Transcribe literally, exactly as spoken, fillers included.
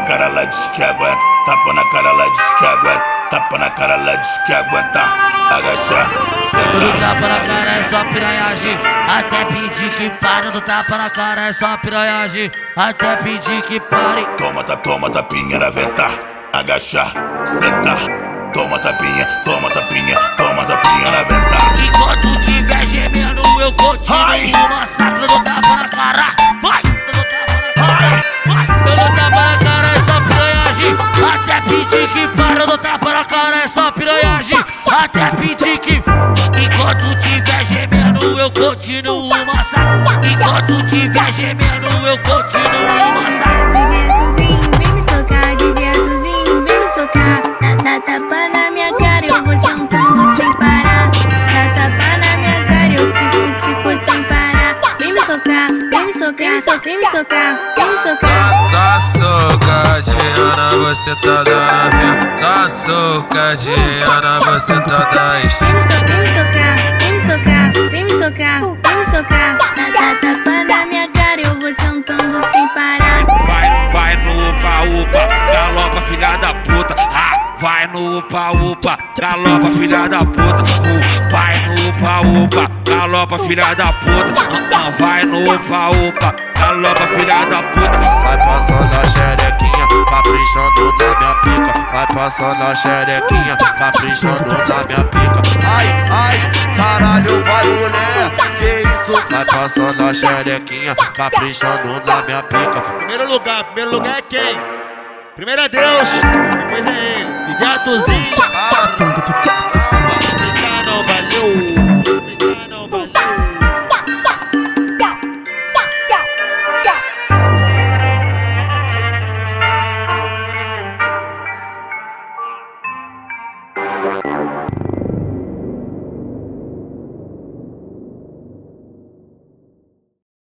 cara, ela diz que aguenta. Tapa na cara, ela diz que aguenta. Tapa na cara, ela diz que aguenta. Agacha, do tapa na cara é só piranhagem. Até pedir que pare. Do tapa na cara é só piranhagem. Até pedir que pare. Toma, tá, toma tapinha na venta. Agacha, senta. Toma tapinha, toma tapinha, toma tapinha na venta. Enquanto tiver gemendo, eu continuo o massacre do tapa na cara. Vai! Ai, Eu dou tapa na cara, é só piranhagem. Até pedir que para. Eu dou tapa na cara, é só piranhagem. Até pedir que. Enquanto tiver gemendo, eu continuo o massacre. Enquanto tiver gemendo, eu continuo o massacre. D J Atuzinho, vem me socar. D J Atuzinho, vem me socar. Dá, dá tapa na minha cara, eu vou sentando sem parar. Dá tapa na minha cara, eu quico, quico sem parar. Vem me socar, vem me socar, vem me socar, vem me socar, vem me socar. Tá socadinha, você tá dando. Tá socadinha, você tá dando. Vem me socar, vem me socar, vem me socar, vem me socar, vem me socar. Dá, dá tapa na minha cara, eu vou sentando sem parar. Vai, vai no upa-upa, galopa filha da puta. Ah, vai no upa-upa, galopa filha da puta. Uh, vai no upa-upa, galopa filha da puta. Uh, uh, vai no upa-upa, galopa filha da puta. Vai passando a xerequinha, caprichando na minha pica. Vai passando a xerequinha, caprichando na minha pica. Ai, ai, caralho, vai mulher, que isso? Vai passando a xerequinha, caprichando na minha pica. Primeiro lugar, primeiro lugar é quem? Primeiro é Deus, depois é ele. D J Atuzinho.